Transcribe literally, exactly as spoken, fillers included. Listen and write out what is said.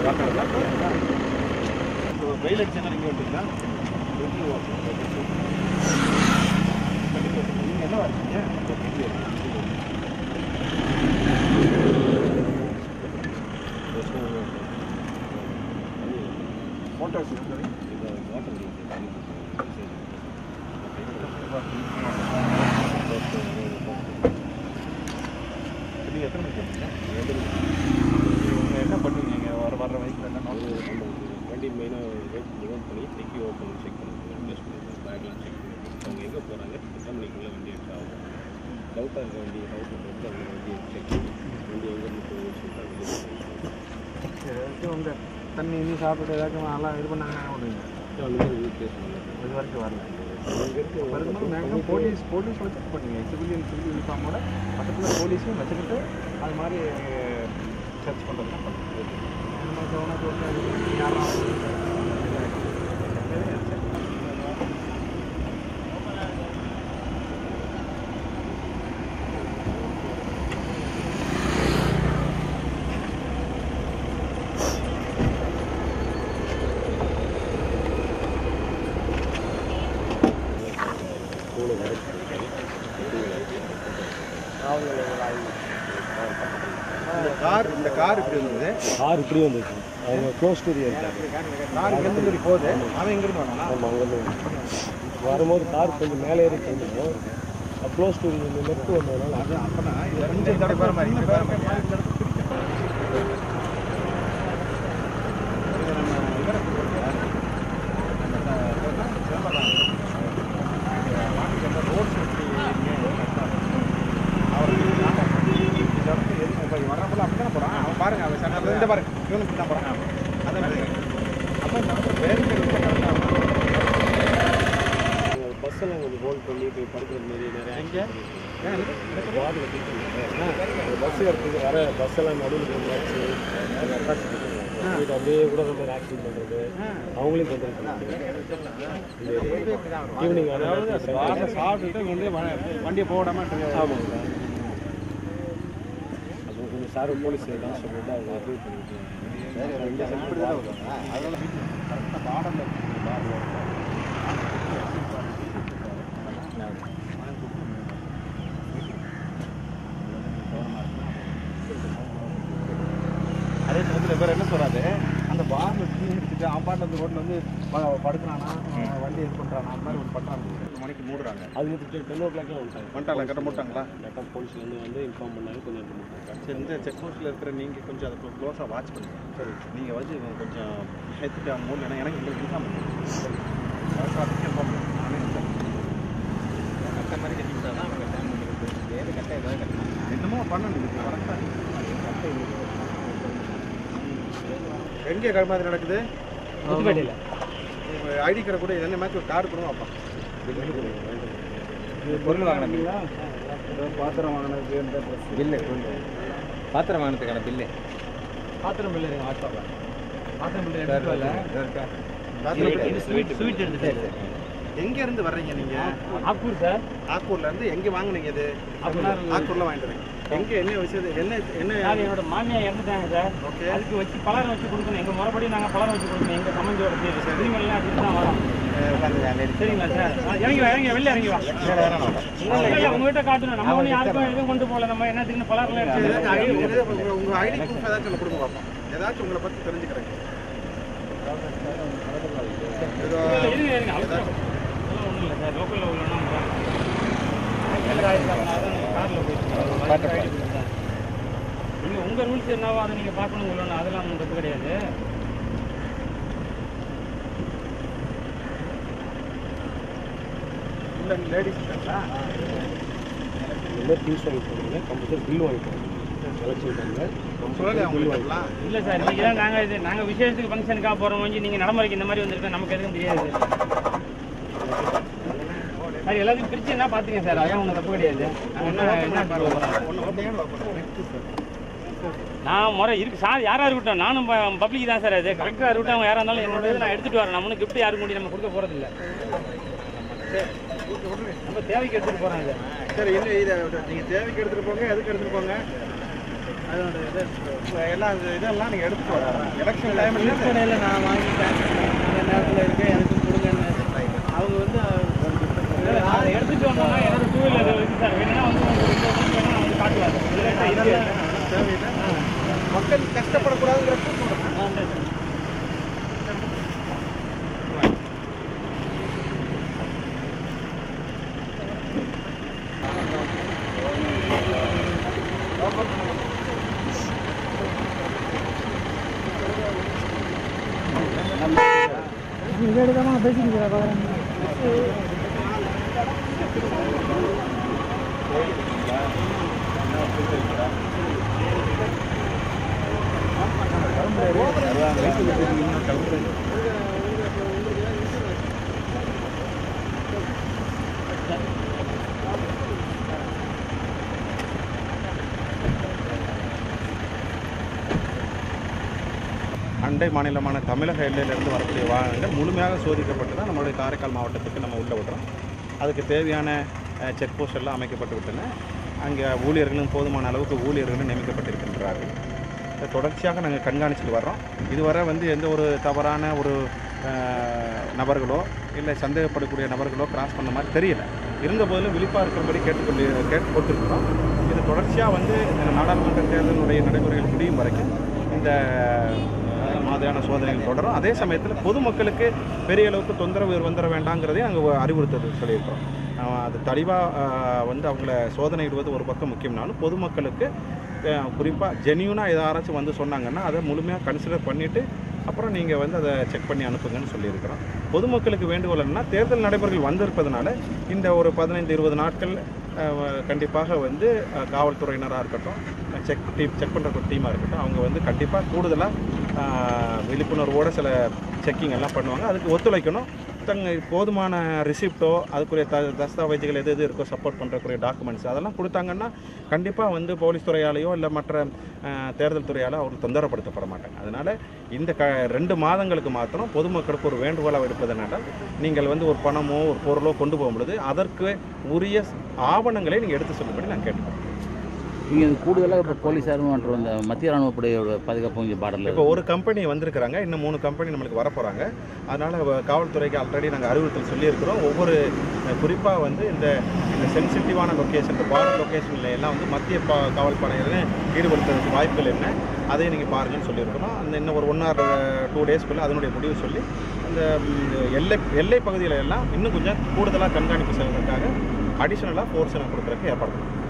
வெயில் அடிச்சா இங்கே வந்துட்டீங்களா? நீங்கள் என்ன வரீங்க? ஃபோட்டோஸ் நீங்கள் எத்தனை மணிக்கு வந்தீங்க? என்ன பண்ணுவீங்க வர வர்ற வயசில் என்ன வண்டி மெயினாக ஓன் பண்ணி டிக்கி ஓப்பன் செக் பண்ணுறது டெஸ்ட் பண்ணுறது பேக்லாம் செக் பண்ணுறது அவங்க எங்கே போகிறாங்க எத்தனை மணிக்குள்ளே வண்டி எடுத்து ஆகும் டவுட்டாக இருக்க வண்டி டவுட் பண்ணுறது அவங்க வண்டியை செக் பண்ணி வண்டி எங்கேருந்து போகுதுன்னு சொல்லிட்டு அவங்க தண்ணி இன்னும் சாப்பிட்டு ஏதாச்சும் நல்லா இது பண்ணாங்கன்னா விடுவீங்க. அந்த மாதிரி இது கேஸ் பண்ணலாம். இது வரைக்கும் வரல. வரும்போது மேக்ஸிமம் போலீஸ் போலீஸ் வச்சு பண்ணுவீங்க. சிவிலியன் சிவில் யூனிஃபார்மோட பக்கத்தில் போலீஸையும் வச்சுக்கிட்டு அது மாதிரி சர்ச் பண்ணுறது தான் பண்ணுறது. கார் இந்த கார் இப்படி வந்தது கார் இப்படி வந்துச்சு அவங்க க்ளோஸ் டு தி கார் எங்கேருந்து போகுது அவன் எங்கேருந்து வரானா? ஆமாம் அங்கேருந்து வரும்போது கார் கொஞ்சம் மேலே ஏறி செஞ்சோம் க்ளோஸ் டு தி லெஃப்ட் வந்ததுனால அது அப்போனா இது கொஞ்சம் தடவை வேறு மாதிரி இந்த வேறு மாதிரி வரப்போ அப்படி தானே போகிறான் அவன் பாருங்க அவன் சண்டை இந்த பாருங்க இவனுக்கு தான் போகிறான் அதே மாதிரி அப்போ பஸ்ஸெல்லாம் கொஞ்சம் ஹோல்ட் பண்ணி போய் படுக்கிறது மாரி நிறைய எங்கே வார்டில் பஸ் எடுத்துக்கு வர பஸ்ஸெல்லாம் நடுவில் வச்சு அப்படியே கூட ரொம்ப ஆக்சிடென்ட் பண்ணுறது அவங்களையும் தொந்தரவு ஈவினிங் அதாவது சாப்பிட்டுட்டு வந்து வண்டியை போடாமல் ஆமாங்க சார் அது கொஞ்சம் சார் போலீஸ் தான் சொல்லிட்டு அவங்க அப்ரூவ் பண்ணிட்டு அதனால கரெக்டாக பாடலில் அதே சமயத்தில் வேறு என்ன சொல்கிறாரு அந்த பாரில் டீ எடுத்துட்டு அவன் பாட்டில் அந்த ரோட்டில் வந்து படுக்கிறானா வண்டி இது பண்ணுறானா அந்த மாதிரி ஒன்று பண்ணுறாங்க ஒரு மணிக்கு மூடுறாங்க அது வந்து டென் ஓ கிளாக்லாம் வந்துட்டாங்க வந்துட்டாங்களா கரெக்டாக மூட்டாங்களா கரெக்டாக போலீஸ்லேருந்து வந்து இன்ஃபார்ம் பண்ணாங்க கொஞ்சம் நேரம் மூட்டாங்க சரி இந்த செக் போஸ்ட்டில் இருக்கிற நீங்கள் கொஞ்சம் அதை க்ளோஸாக வாட்ச் பண்ணுங்கள் சரி நீங்கள் வச்சு கொஞ்சம் எடுத்துட்டு அவங்க மூணு எனக்கு எங்களுக்கு இன்ஃபார்ம் பண்ணுங்கள் சரி அதுக்கு இன்ஃபார்ம் பண்ணுங்கள் நானே கரெக்டாக மாதிரி கட்டிக்கிட்டா தான் அவங்க டைம் பண்ணிக்கிறது ஏது கரெக்டாக ஏதாவது கட்டணும் என்னமோ பண்ணணும் கரெக்டாக கரெக்டாக எங்கே கடை மாதிரி நடக்குது புதுப்பேட்டையில் ஐடி கார்டு கூட என்ன மாதிரி ஒரு கார்டு கொடுங்க அப்பா பொருள் வாங்கினீங்களா பாத்திரம் வாங்கினது பில்லு பாத்திரம் வாங்கினதுக்கான பில்லு பாத்திரம் பிள்ளை வாட்ஸ்அப்பில் பாத்திரம் பில்லு ஸ்வீட் ஸ்வீட் எடுத்துட்டு எங்கேருந்து வர்றீங்க நீங்கள்? ஆக்கூர் சார். ஆக்கூர்லேருந்து எங்கே வாங்கினீங்க இது? ஆக்கூரில் வாங்கிட்டு வரீங்க. எங்கே என்ன விஷயத்து என்ன என்ன என்னோட மாமியா இறந்துட்டாங்க சார். ஓகே அதுக்கு வச்சு பலரம் வச்சு கொடுக்கணும். எங்கள் முறைப்படி நாங்கள் பலரம் வச்சு கொடுக்கணும். எங்கள் சம்மந்தியோட பேர் சரிங்களா அதுக்கு தான் வரோம். சரிங்களா சார்? இறங்கி வா இறங்கி வெளில இறங்கி வா. இல்லை உங்கள்கிட்ட காட்டணும். நம்ம ஒன்றும் யாருக்கும் எதுவும் கொண்டு போகல. நம்ம என்னத்துக்குன்னு பலரில் எடுத்து உங்கள் ஐடி ப்ரூஃப் ஏதாச்சும் கொடுங்க பார்ப்போம். ஏதாச்சும் உங்களை பற்றி தெரிஞ்சுக்கிறேன். இருங்க இருங்க அவசரம் ஒன்றும் இல்லை சார். லோக்கலில் உள்ளோன்னா காரில் போயிட்டு நீங்கள் உங்கள் ரூல்ஸ் என்னவோ அதை நீங்கள் பார்க்கணும் உள்ளோன்னா அதெல்லாம் ஒன்றும் தப்பு கிடையாது. இல்லை லேடிஸ் இருக்காங்களா? இந்த ஃபீஸ் வாங்கி போடுங்க. கம்பல்சரி பில் வாங்கி போடுங்க. இல்லை சார் இன்றைக்கி தான் நாங்கள் இது நாங்கள் விசேஷத்துக்கு ஃபங்க்ஷனுக்காக போகிறோம் வந்து நீங்கள் நடைமுறைக்கு இந்த மாதிரி வந்துருக்கோம். நமக்கு எதுவும் தெரியாது சார். எல்லாத்தையும் பிரித்து என்ன பார்த்துங்க சார். அதான் ஒன்றும் தப்பு கிடையாது. நான் முறை இருக்குது சார். யாராக இருக்கட்டும் நானும் பப்ளிக் தான் சார். அது கரெக்டாக இருக்கட்டும். அவங்க யாராக இருந்தாலும் என்னோட நான் எடுத்துகிட்டு வரேன். நம்மளுக்கு கிஃப்ட் யாருக்கு முடி நம்ம கொடுக்க போகிறதில்ல. நம்ம தேவைக்கு எடுத்துகிட்டு போகிறோம். இது சரி என்ன இதை நீங்கள் தேவைக்கு எடுத்துகிட்டு போங்க. எதுக்கு எடுத்துகிட்டு போங்க? அதோட இது எல்லாம் இது இதெல்லாம் நீங்கள் எடுத்துட்டு வரலாம். எலெக்ஷன் டைமில் கடையில் நான் வாங்கிட்டேன், அந்த நேரத்தில் இருக்கேன், எனக்கு கொடுங்கன்னு. அவங்க வந்து அதை எடுத்துட்டு வந்தோம்னா என்னோட டூ வீலர் இருக்குது சார், வேணும்னா வந்து வேணா வந்து காட்டுவாங்க. தேவையில்லை, மக்கள் கஷ்டப்படக்கூடாதுங்கிறப்ப சொல்கிறேன். எடுக்காம பேசிக்கிறேன். அண்டை மாநிலமான தமிழக எல்லையிலிருந்து வரக்கூடிய வாகனங்கள் முழுமையாக சோதிக்கப்பட்டு தான் நம்மளுடைய காரைக்கால் மாவட்டத்துக்கு நம்ம உள்ள விடுறோம். அதுக்கு தேவையான செக் போஸ்ட் எல்லாம் அமைக்கப்பட்டு விட்டன. அங்கே ஊழியர்களும் போதுமான அளவுக்கு ஊழியர்களும் நியமிக்கப்பட்டிருக்கின்றார்கள். தொடர்ச்சியாக நாங்கள் கண்காணிச்சுட்டு வர்றோம். இதுவரை வந்து எந்த ஒரு தவறான ஒரு நபர்களோ இல்லை சந்தேகப்படக்கூடிய நபர்களோ கிராஸ் பண்ண மாதிரி தெரியல. இருந்த போதிலும் விழிப்பாக இருக்கிறபடி கேட்டுக்கொண்டு கேட்டு கொடுத்துருக்குறோம். இது தொடர்ச்சியாக வந்து நாடாளுமன்ற தேர்தலுடைய நடைமுறைகள் முடியும் வரைக்கும் இந்த மாதிரியான சோதனைகள் தொடரும். அதே சமயத்தில் பொதுமக்களுக்கு பெரிய அளவுக்கு தொந்தரவு வந்துட வேண்டாங்கிறதையும் நாங்கள் அறிவுறுத்தல் சொல்லியிருக்கிறோம். அது தெளிவாக வந்து அவங்கள சோதனையிடுவது ஒரு பக்கம் முக்கியம்னாலும் பொதுமக்களுக்கு குறிப்பாக ஜென்யூனாக யாராச்சும் வந்து சொன்னாங்கன்னா அதை முழுமையாக கன்சிடர் பண்ணிவிட்டு அப்புறம் நீங்கள் வந்து அதை செக் பண்ணி அனுப்புங்கன்னு சொல்லியிருக்கிறோம். பொதுமக்களுக்கு வேண்டுகோள் என்னன்னா, தேர்தல் நடைமுறைகள் வந்திருப்பதனால இந்த ஒரு பதினைந்து இருபது நாட்கள் கண்டிப்பாக வந்து காவல்துறையினராக இருக்கட்டும், செக் டீம் செக் பண்ணுற டீமாக இருக்கட்டும், அவங்க வந்து கண்டிப்பாக கூடுதலாக விழிப்புணர்வோடு சில செக்கிங் எல்லாம் பண்ணுவாங்க. அதுக்கு ஒத்துழைக்கணும். தங்க போதுமான ரிசிப்டோ அதுக்குரிய த தஸ்தாவேஜுகள் எது எது இருக்கோ சப்போர்ட் பண்ணுறக்குரிய டாக்குமெண்ட்ஸ் அதெல்லாம் கொடுத்தாங்கன்னா கண்டிப்பாக வந்து போலீஸ் துறையாலேயோ இல்லை மற்ற தேர்தல் துறையாலோ அவர்கள் தொந்தரப்படுத்தப்பட மாட்டாங்க. அதனால் இந்த க ரெண்டு மாதங்களுக்கு மாத்திரம் பொதுமக்களுக்கு ஒரு வேண்டுகோளாக எடுப்பதனால நீங்கள் வந்து ஒரு பணமோ ஒரு பொருளோ கொண்டு போகும்பொழுது அதற்கு உரிய ஆவணங்களை நீங்கள் எடுத்து சொல்லும்படி நான் கேட்டுக்கிறேன். இங்கே கூடுதலாக இப்போ போலீஸாரும் மற்றும் இந்த மத்திய ராணுவப்படையோட பாதுகாப்பு இங்கே பார்டரில் இப்போ ஒரு கம்பெனி வந்திருக்கிறாங்க, இன்னும் மூணு கம்பெனி நம்மளுக்கு வரப்போகிறாங்க. அதனால் காவல்துறைக்கு ஆல்ரெடி நாங்கள் அறிவுறுத்தல் சொல்லியிருக்கிறோம். ஒவ்வொரு குறிப்பாக வந்து இந்த இந்த சென்சிட்டிவான லொக்கேஷன், இந்த பார்டர் லொக்கேஷனில் எல்லாம் வந்து மத்திய பா காவல் படையினரை ஈடுபடுத்துறதுக்கு வாய்ப்புகள் என்ன அதையும் நீங்கள் பாருங்கன்னு சொல்லியிருக்கிறோம். அந்த இன்னும் ஒரு ஒன் ஆர் டூ டேஸ்க்குள்ளே அதனுடைய முடிவு சொல்லி அந்த எல்லை எல்லை பகுதியில் எல்லாம் இன்னும் கொஞ்சம் கூடுதலாக கண்காணிப்பு செய்வதற்காக அடிஷ்னலாக ஃபோர்ஸ் கொடுக்குறதுக்கு ஏற்பாடு பண்ணுவோம்.